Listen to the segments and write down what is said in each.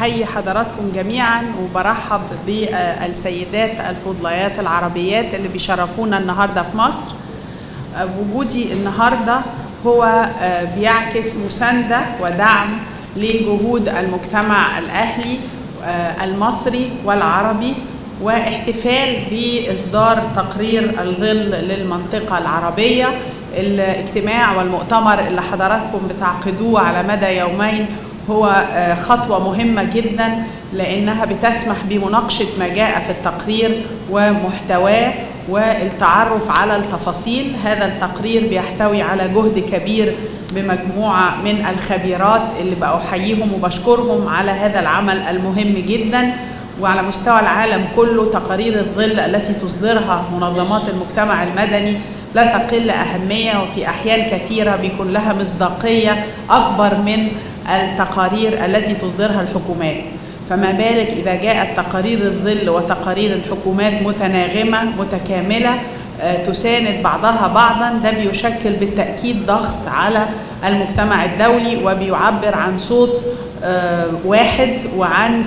بحيي حضراتكم جميعا وبرحب بالسيدات الفضليات العربيات اللي بيشرفونا النهارده في مصر. وجودي النهارده هو بيعكس مساندة ودعم لجهود المجتمع الأهلي المصري والعربي، واحتفال بإصدار تقرير الظل للمنطقة العربية. الاجتماع والمؤتمر اللي حضراتكم بتعقدوه على مدى يومين هو خطوة مهمة جدا، لأنها بتسمح بمناقشة ما جاء في التقرير ومحتواه والتعرف على التفاصيل. هذا التقرير بيحتوي على جهد كبير بمجموعة من الخبيرات اللي بأحييهم وبشكرهم على هذا العمل المهم جدا. وعلى مستوى العالم كله تقارير الظل التي تصدرها منظمات المجتمع المدني لا تقل أهمية، وفي أحيان كثيرة بيكون لها مصداقية أكبر من التقارير التي تصدرها الحكومات. فما بالك إذا جاءت تقارير الظل وتقارير الحكومات متناغمة متكاملة تساند بعضها بعضا. ده بيشكل بالتأكيد ضغط على المجتمع الدولي وبيعبر عن صوت واحد وعن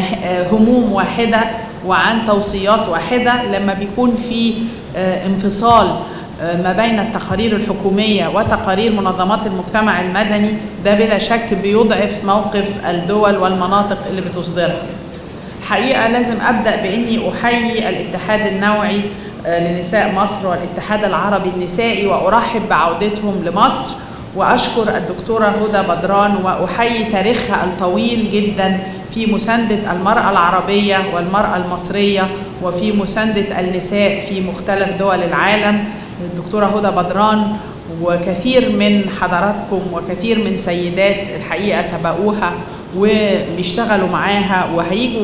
هموم واحدة وعن توصيات واحدة. لما بيكون في انفصال ما بين التقارير الحكومية وتقارير منظمات المجتمع المدني، ده بلا شك بيضعف موقف الدول والمناطق اللي بتصدرها. حقيقة لازم أبدأ بإني أحيي الاتحاد النوعي لنساء مصر والاتحاد العربي النسائي وأرحب بعودتهم لمصر، وأشكر الدكتورة هدى بدران وأحيي تاريخها الطويل جدا في مساندة المرأة العربية والمرأة المصرية وفي مساندة النساء في مختلف دول العالم. الدكتورة هدى بدران وكثير من حضراتكم وكثير من سيدات الحقيقة سبقوها وبيشتغلوا معاها وهيجوا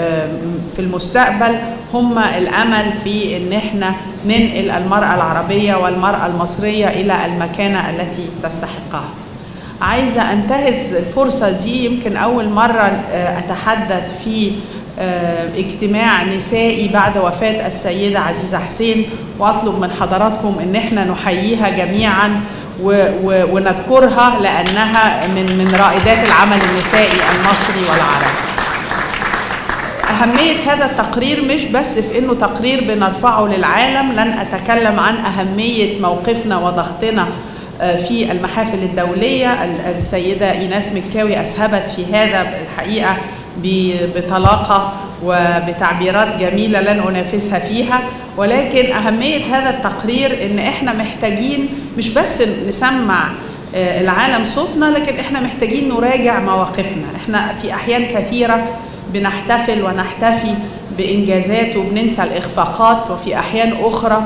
في المستقبل هم الأمل في إن احنا ننقل المرأة العربية والمرأة المصرية إلى المكانة التي تستحقها. عايزة أنتهز الفرصة دي، يمكن أول مرة أتحدث في اجتماع نسائي بعد وفاة السيدة عزيزة حسين، وأطلب من حضراتكم إن احنا نحييها جميعا ونذكرها لأنها من رائدات العمل النسائي المصري والعربي. أهمية هذا التقرير مش بس في إنه تقرير بنرفعه للعالم، لن أتكلم عن أهمية موقفنا وضغطنا في المحافل الدولية. السيدة إيناس مكاوي أسهبت في هذا الحقيقة بطلاقة وبتعبيرات جميلة لن أنافسها فيها. ولكن أهمية هذا التقرير إن إحنا محتاجين مش بس نسمع العالم صوتنا، لكن إحنا محتاجين نراجع مواقفنا. إحنا في أحيان كثيرة بنحتفل ونحتفي بإنجازات وبننسى الإخفاقات، وفي أحيان أخرى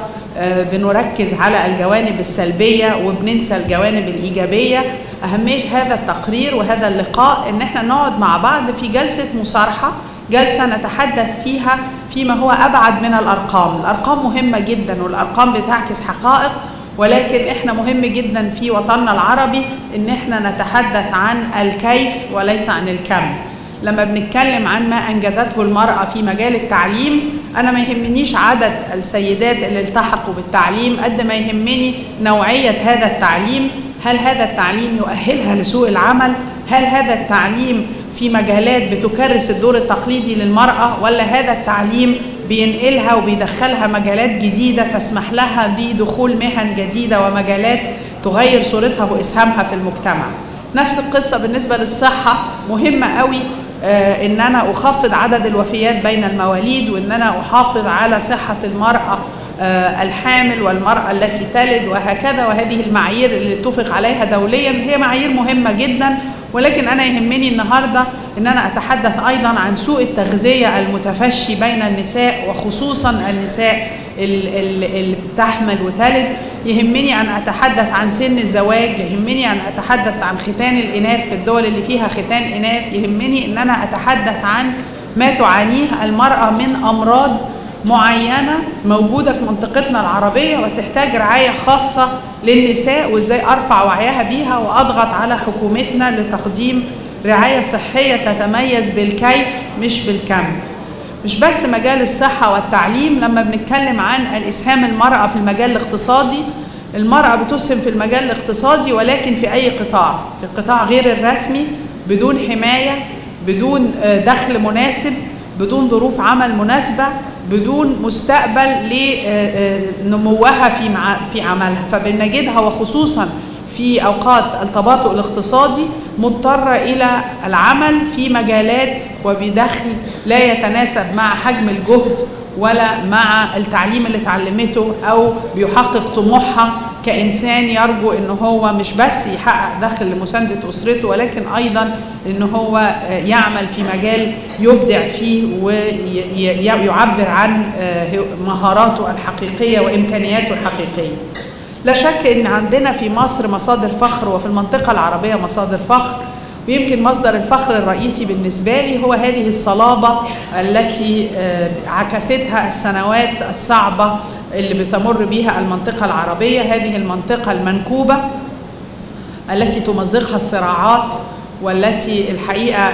بنركز على الجوانب السلبية وبننسى الجوانب الإيجابية. أهمية هذا التقرير وهذا اللقاء إن احنا نقعد مع بعض في جلسة مصارحة، جلسة نتحدث فيها فيما هو أبعد من الأرقام. الأرقام مهمة جدا والأرقام بتعكس حقائق، ولكن احنا مهم جدا في وطننا العربي إن احنا نتحدث عن الكيف وليس عن الكم. لما بنتكلم عن ما أنجزته المرأة في مجال التعليم، أنا ما يهمنيش عدد السيدات اللي التحقوا بالتعليم قد ما يهمني نوعية هذا التعليم. هل هذا التعليم يؤهلها لسوق العمل؟ هل هذا التعليم في مجالات بتكرس الدور التقليدي للمرأة، ولا هذا التعليم بينقلها وبيدخلها مجالات جديدة تسمح لها بدخول مهن جديدة ومجالات تغير صورتها وإسهامها في المجتمع؟ نفس القصة بالنسبة للصحة. مهمة قوي إن أنا أخفض عدد الوفيات بين المواليد، وإن أنا أحافظ على صحة المرأة الحامل والمرأة التي تلد وهكذا. وهذه المعايير اللي اتفق عليها دوليا هي معايير مهمة جدا. ولكن أنا يهمني النهاردة إن أنا أتحدث أيضا عن سوء التغذية المتفشي بين النساء، وخصوصا النساء اللي بتحمل وتلد. يهمني أن أتحدث عن سن الزواج، يهمني أن أتحدث عن ختان الإناث في الدول اللي فيها ختان إناث، يهمني أن أنا أتحدث عن ما تعانيه المرأة من أمراض معينة موجودة في منطقتنا العربية وتحتاج رعاية خاصة للنساء، وإزاي أرفع وعيها بيها وأضغط على حكومتنا لتقديم رعاية صحية تتميز بالكيف مش بالكم. مش بس مجال الصحة والتعليم. لما بنتكلم عن الإسهام المرأة في المجال الاقتصادي، المرأة بتسهم في المجال الاقتصادي ولكن في أي قطاع، في القطاع غير الرسمي بدون حماية بدون دخل مناسب، بدون ظروف عمل مناسبة، بدون مستقبل لنموها في عملها. فبنجدها وخصوصا في أوقات التباطؤ الاقتصادي مضطرة إلى العمل في مجالات وبدخل لا يتناسب مع حجم الجهد ولا مع التعليم اللي اتعلمته، أو بيحقق طموحها كإنسان يرجو إن هو مش بس يحقق دخل لمساندة أسرته، ولكن أيضا إن هو يعمل في مجال يبدع فيه ويعبر عن مهاراته الحقيقية وإمكانياته الحقيقية. لا شك إن عندنا في مصر مصادر فخر، وفي المنطقة العربية مصادر فخر، ويمكن مصدر الفخر الرئيسي بالنسبة لي هو هذه الصلابة التي عكستها السنوات الصعبة اللي بتمر بها المنطقة العربية، هذه المنطقة المنكوبة التي تمزقها الصراعات، والتي الحقيقة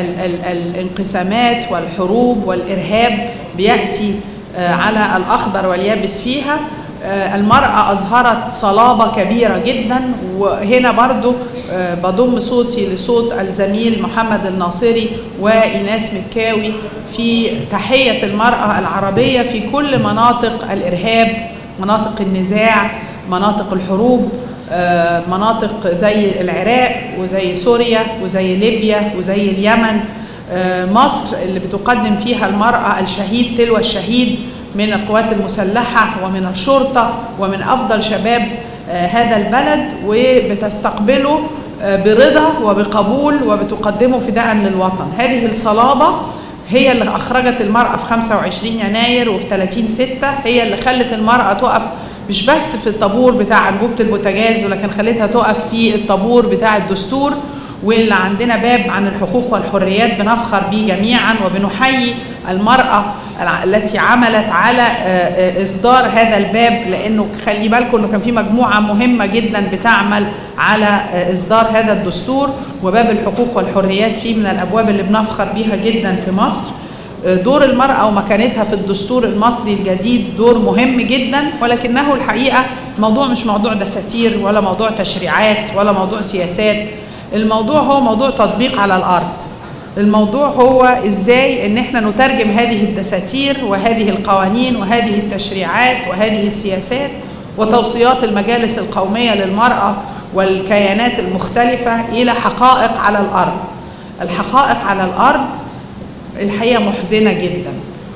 الانقسامات والحروب والإرهاب بيأتي على الأخضر واليابس فيها. المرأة أظهرت صلابة كبيرة جدا، وهنا برضو بضم صوتي لصوت الزميل محمد الناصري وإيناس مكاوي في تحية المرأة العربية في كل مناطق الإرهاب، مناطق النزاع، مناطق الحروب، مناطق زي العراق وزي سوريا وزي ليبيا وزي اليمن. مصر اللي بتقدم فيها المرأة الشهيد تلو الشهيد من القوات المسلحة ومن الشرطة ومن أفضل شباب هذا البلد، وبتستقبله برضا وبقبول وبتقدمه فداء للوطن. هذه الصلابة هي اللي أخرجت المرأة في 25 يناير وفي 30/6، هي اللي خلت المرأة تقف مش بس في الطابور بتاع أنبوبة البوتاجاز، ولكن خلتها تقف في الطابور بتاع الدستور، واللي عندنا باب عن الحقوق والحريات بنفخر به جميعا، وبنحيي المرأة التي عملت على إصدار هذا الباب، لأنه خلي بالكم أنه كان في مجموعة مهمة جدا بتعمل على إصدار هذا الدستور، وباب الحقوق والحريات فيه من الأبواب اللي بنفخر بها جدا في مصر. دور المرأة ومكانتها في الدستور المصري الجديد دور مهم جدا، ولكنه الحقيقة الموضوع مش موضوع دساتير ولا موضوع تشريعات ولا موضوع سياسات، الموضوع هو موضوع تطبيق على الأرض. الموضوع هو إزاي إن احنا نترجم هذه الدساتير وهذه القوانين وهذه التشريعات وهذه السياسات وتوصيات المجالس القومية للمرأة والكيانات المختلفة إلى حقائق على الأرض. الحقائق على الأرض الحقيقة محزنة جدا،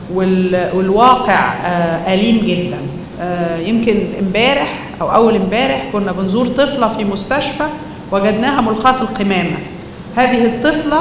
والواقع أليم جدا. يمكن امبارح أو أول امبارح كنا بنزور طفلة في مستشفى وجدناها ملقاة في القمامة. هذه الطفلة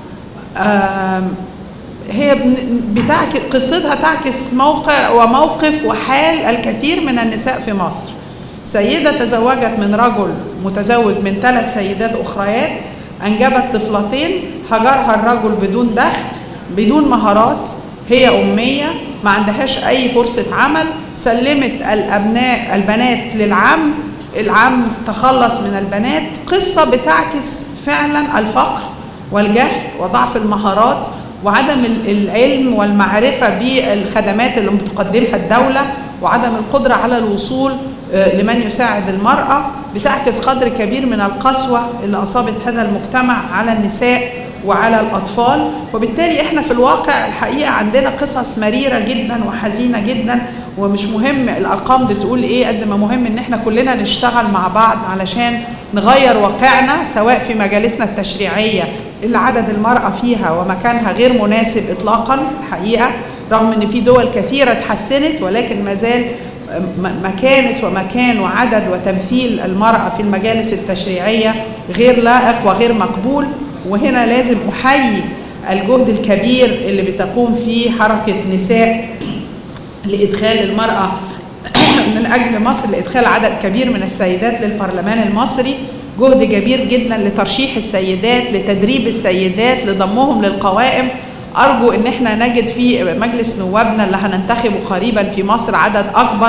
هي قصتها تعكس موقع وموقف وحال الكثير من النساء في مصر. سيدة تزوجت من رجل متزوج من 3 سيدات أخريات، أنجبت طفلتين، هجرها الرجل بدون دخل بدون مهارات، هي أمية ما عندهاش أي فرصة عمل، سلمت البنات للعم، العم تخلص من البنات. قصة بتعكس فعلا الفقر والجهل وضعف المهارات وعدم العلم والمعرفة بالخدمات اللي بتقدمها الدولة، وعدم القدرة على الوصول لمن يساعد المرأة. بتعكس قدر كبير من القسوة اللي أصابت هذا المجتمع على النساء وعلى الأطفال. وبالتالي احنا في الواقع الحقيقة عندنا قصص مريرة جدا وحزينة جدا، ومش مهم الأرقام بتقول ايه قد ما مهم ان احنا كلنا نشتغل مع بعض علشان نغير واقعنا، سواء في مجالسنا التشريعية اللي عدد المرأة فيها ومكانها غير مناسب إطلاقا الحقيقة، رغم ان في دول كثيرة اتحسنت، ولكن ما زال مكانة ومكان وعدد وتمثيل المرأة في المجالس التشريعية غير لائق وغير مقبول. وهنا لازم أحيي الجهد الكبير اللي بتقوم فيه حركة نساء لإدخال المرأة من أجل مصر، لإدخال عدد كبير من السيدات للبرلمان المصري، جهد كبير جدا لترشيح السيدات، لتدريب السيدات، لضمهم للقوائم. أرجو إن احنا نجد في مجلس نوابنا اللي هننتخبه قريبا في مصر عدد أكبر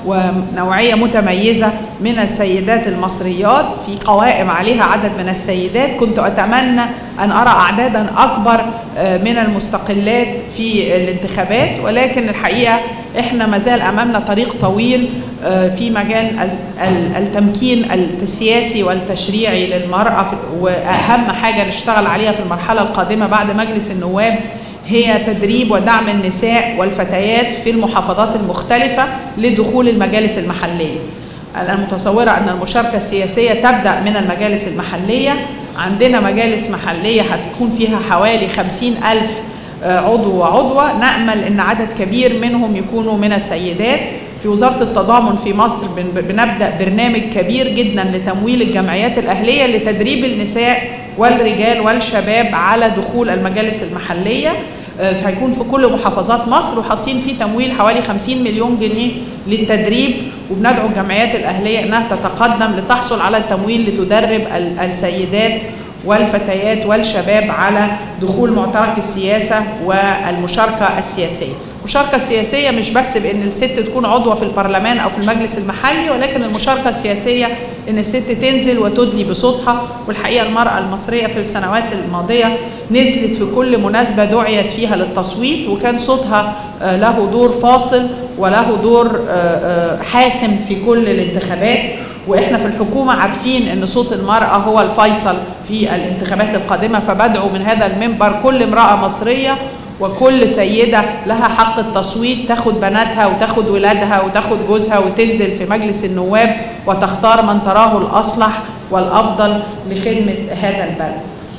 ونوعية متميزة من السيدات المصريات في قوائم عليها عدد من السيدات. كنت أتمنى أن أرى أعدادا أكبر من المستقلات في الانتخابات، ولكن الحقيقة إحنا مازال أمامنا طريق طويل في مجال التمكين السياسي والتشريعي للمرأة، وأهم حاجة نشتغل عليها في المرحلة القادمة بعد مجلس النواب هي تدريب ودعم النساء والفتيات في المحافظات المختلفة لدخول المجالس المحلية. أنا متصورة أن المشاركة السياسية تبدأ من المجالس المحلية. عندنا مجالس محلية هتكون فيها حوالي 50,000 عضو وعضوة، نأمل أن عدد كبير منهم يكونوا من السيدات. في وزارة التضامن في مصر بنبدأ برنامج كبير جدا لتمويل الجمعيات الأهلية لتدريب النساء والرجال والشباب على دخول المجالس المحلية. هيكون في كل محافظات مصر، وحاطين فيه تمويل حوالي 50 مليون جنيه للتدريب، وبندعو الجمعيات الأهلية أنها تتقدم لتحصل على التمويل لتدرب السيدات والفتيات والشباب على دخول معترك السياسة والمشاركة السياسية. المشاركة السياسية مش بس بأن الست تكون عضوة في البرلمان أو في المجلس المحلي، ولكن المشاركة السياسية أن الست تنزل وتدلي بصوتها. والحقيقة المرأة المصرية في السنوات الماضية نزلت في كل مناسبة دعيت فيها للتصويت، وكان صوتها له دور فاصل وله دور حاسم في كل الانتخابات. وإحنا في الحكومة عارفين أن صوت المرأة هو الفيصل في الانتخابات القادمة، فبدعو من هذا المنبر كل امرأة مصرية وكل سيدة لها حق التصويت تاخد بناتها وتاخد ولادها وتاخد جوزها وتنزل في مجلس النواب وتختار من تراه الأصلح والأفضل لخدمة هذا البلد.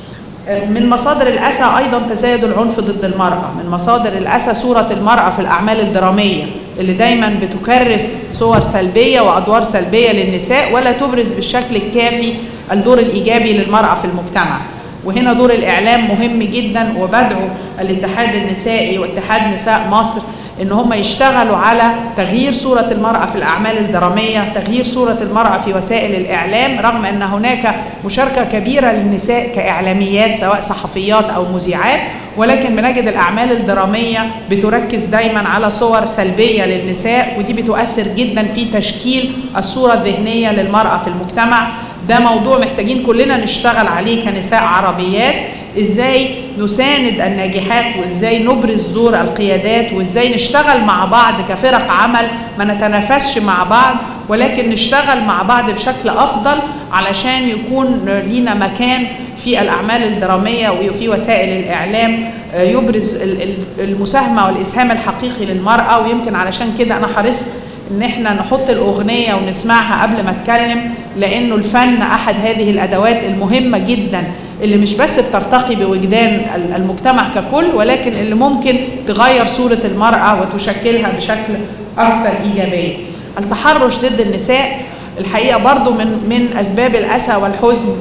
من مصادر الأسى أيضا تزايد العنف ضد المرأة. من مصادر الأسى صورة المرأة في الأعمال الدرامية اللي دايما بتكرس صور سلبية وأدوار سلبية للنساء، ولا تبرز بالشكل الكافي الدور الإيجابي للمرأة في المجتمع. وهنا دور الإعلام مهم جدا، وبدعو الاتحاد النسائي واتحاد نساء مصر إن هم يشتغلوا على تغيير صورة المرأة في الأعمال الدرامية، تغيير صورة المرأة في وسائل الإعلام، رغم أن هناك مشاركة كبيرة للنساء كإعلاميات سواء صحفيات أو مذيعات، ولكن بنجد الأعمال الدرامية بتركز دايما على صور سلبية للنساء، ودي بتؤثر جدا في تشكيل الصورة الذهنية للمرأة في المجتمع. ده موضوع محتاجين كلنا نشتغل عليه كنساء عربيات، ازاي نساند الناجحات وازاي نبرز دور القيادات وازاي نشتغل مع بعض كفرق عمل، ما نتنافسش مع بعض ولكن نشتغل مع بعض بشكل أفضل علشان يكون لينا مكان في الأعمال الدرامية وفي وسائل الإعلام يبرز المساهمة والإسهام الحقيقي للمرأة. ويمكن علشان كده أنا حرصت إن احنا نحط الأغنية ونسمعها قبل ما أتكلم، لأنه الفن أحد هذه الأدوات المهمة جدا اللي مش بس بترتقي بوجدان المجتمع ككل، ولكن اللي ممكن تغير صورة المرأة وتشكلها بشكل أكثر إيجابية. التحرش ضد النساء الحقيقة برضو من أسباب الأسى والحزن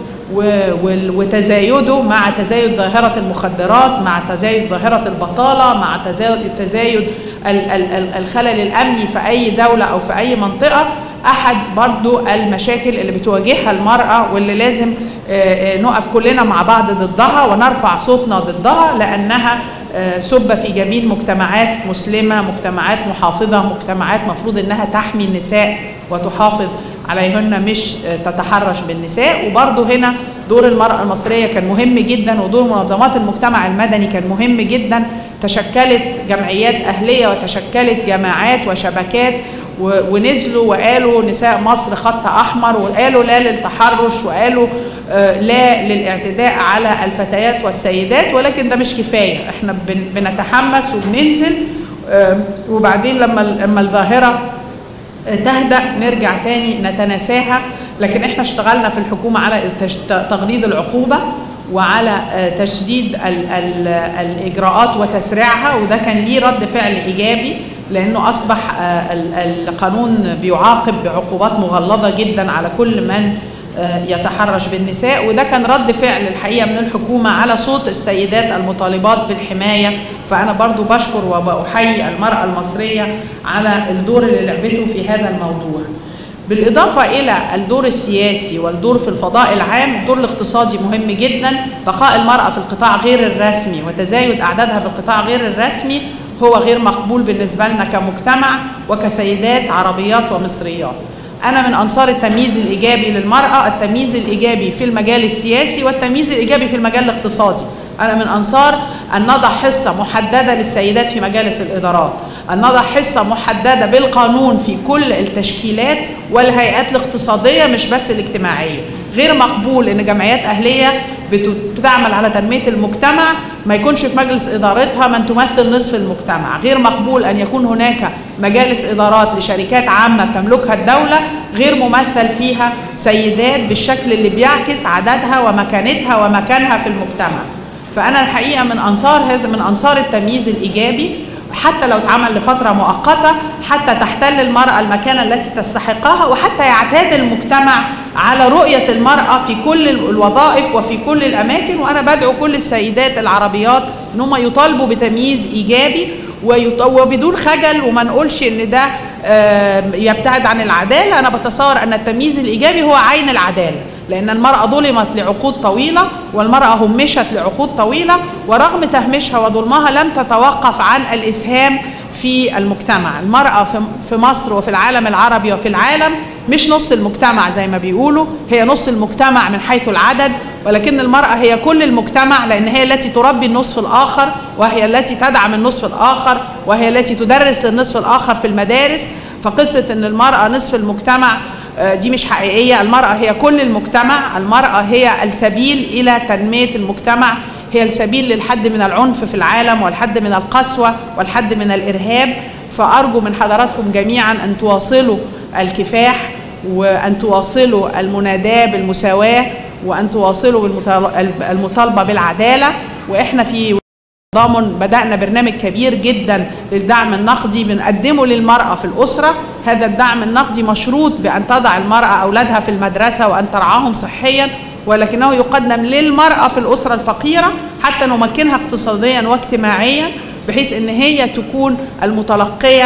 وتزايده، مع تزايد ظاهرة المخدرات، مع تزايد ظاهرة البطالة، مع تزايد الخلل الأمني في أي دولة أو في أي منطقة. أحد برضو المشاكل اللي بتواجهها المرأة واللي لازم نقف كلنا مع بعض ضدها ونرفع صوتنا ضدها، لأنها سب في جميع مجتمعات مسلمة، مجتمعات محافظة، مجتمعات مفروض أنها تحمي النساء وتحافظ عليهن مش تتحرش بالنساء. وبرضو هنا دور المرأة المصرية كان مهم جدا، ودور منظمات المجتمع المدني كان مهم جدا. تشكلت جمعيات أهلية وتشكلت جماعات وشبكات ونزلوا وقالوا نساء مصر خط أحمر، وقالوا لا للتحرش، وقالوا لا للاعتداء على الفتيات والسيدات. ولكن ده مش كفاية، احنا بنتحمس وبننزل، وبعدين لما الظاهرة تهدأ نرجع تاني نتناساها. لكن احنا اشتغلنا في الحكومة على تغليظ العقوبة وعلى تشديد الإجراءات وتسريعها، وده كان ليه رد فعل إيجابي، لأنه أصبح القانون بيعاقب بعقوبات مغلظة جدا على كل من يتحرش بالنساء. وده كان رد فعل الحقيقة من الحكومة على صوت السيدات المطالبات بالحماية. فأنا برضو بشكر وبأحيي المرأة المصرية على الدور اللي لعبته في هذا الموضوع. بالإضافة إلى الدور السياسي والدور في الفضاء العام، الدور الاقتصادي مهم جدا. بقاء المرأة في القطاع غير الرسمي وتزايد أعدادها في القطاع غير الرسمي هو غير مقبول بالنسبة لنا كمجتمع وكسيدات عربيات ومصريات. أنا من أنصار التمييز الإيجابي للمرأة، التمييز الإيجابي في المجال السياسي والتمييز الإيجابي في المجال الاقتصادي. أنا من أنصار أن نضع حصة محددة للسيدات في مجالس الإدارات، أن نضع حصة محددة بالقانون في كل التشكيلات والهيئات الاقتصادية مش بس الاجتماعية. غير مقبول أن جمعيات أهلية بتعمل على تنمية المجتمع ما يكونش في مجلس إدارتها من تمثل نصف المجتمع. غير مقبول أن يكون هناك مجالس إدارات لشركات عامة تملكها الدولة غير ممثل فيها سيدات بالشكل اللي بيعكس عددها ومكانتها ومكانها في المجتمع. فأنا الحقيقة من أنصار التمييز الإيجابي، حتى لو اتعمل لفترة مؤقتة، حتى تحتل المرأة المكانة التي تستحقها، وحتى يعتاد المجتمع على رؤية المرأة في كل الوظائف وفي كل الأماكن. وأنا بدعو كل السيدات العربيات أنهم يطالبوا بتمييز إيجابي وبدون خجل، وما نقولش أن ده يبتعد عن العدالة. أنا بتصور أن التمييز الإيجابي هو عين العدالة، لأن المرأة ظلمت لعقود طويلة والمرأة همشت لعقود طويلة، ورغم تهميشها وظلمها لم تتوقف عن الإسهام في المجتمع. المرأة في مصر وفي العالم العربي وفي العالم مش نص المجتمع زي ما بيقولوا، هي نص المجتمع من حيث العدد، ولكن المرأة هي كل المجتمع، لأن هي التي تربي النصف الآخر، وهي التي تدعم النصف الآخر، وهي التي تدرس للنصف الآخر في المدارس. فقصة أن المرأة نصف المجتمع دي مش حقيقية. المرأة هي كل المجتمع، المرأة هي السبيل إلى تنمية المجتمع، هي السبيل للحد من العنف في العالم والحد من القسوة والحد من الإرهاب. فأرجو من حضراتكم جميعا أن تواصلوا الكفاح، وأن تواصلوا المناداة بالمساواة، وأن تواصلوا المطالبة بالعدالة. وإحنا في تضامن بدأنا برنامج كبير جدا للدعم النقدي بنقدمه للمرأة في الأسرة. هذا الدعم النقدي مشروط بأن تضع المرأة أولادها في المدرسة وأن ترعاهم صحيا، ولكنه يقدم للمرأة في الأسرة الفقيرة حتى نمكنها اقتصاديا واجتماعيا، بحيث أن هي تكون المتلقية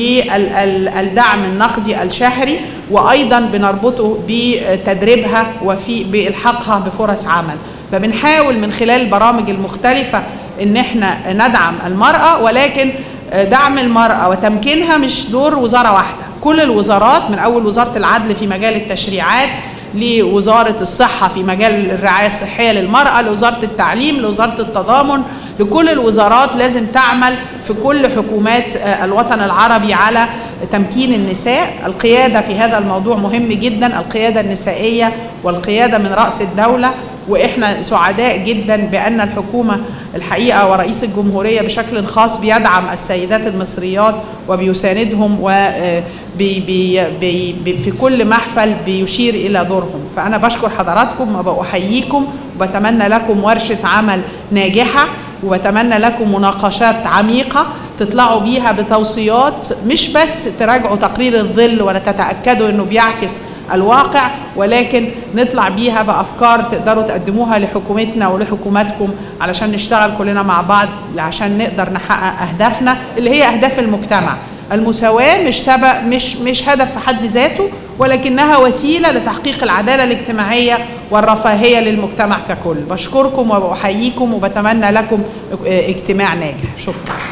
للدعم النقدي الشهري، وأيضا بنربطه بتدريبها وفي بإلحاقها بفرص عمل. فبنحاول من خلال البرامج المختلفة ان احنا ندعم المرأة، ولكن دعم المرأة وتمكينها مش دور وزارة واحدة. كل الوزارات، من اول وزارة العدل في مجال التشريعات، لوزارة الصحة في مجال الرعاية الصحية للمرأة، لوزارة التعليم، لوزارة التضامن، لكل الوزارات لازم تعمل في كل حكومات الوطن العربي على تمكين النساء. القيادة في هذا الموضوع مهم جدا، القيادة النسائية والقيادة من رأس الدولة. وإحنا سعداء جدا بأن الحكومة الحقيقة ورئيس الجمهورية بشكل خاص بيدعم السيدات المصريات وبيساندهم، وفي كل محفل بيشير إلى دورهم. فأنا بشكر حضراتكم وبأحييكم، وبتمنى لكم ورشة عمل ناجحة، وبتمنى لكم مناقشات عميقة تطلعوا بيها بتوصيات، مش بس تراجعوا تقرير الظل وتتأكدوا أنه بيعكس الواقع، ولكن نطلع بيها بأفكار تقدروا تقدموها لحكومتنا ولحكوماتكم علشان نشتغل كلنا مع بعض عشان نقدر نحقق أهدافنا اللي هي أهداف المجتمع. المساواة مش هدف في حد ذاته، ولكنها وسيلة لتحقيق العدالة الاجتماعية والرفاهية للمجتمع ككل. بشكركم وبأحييكم وبتمنى لكم اجتماع ناجح. شكرا.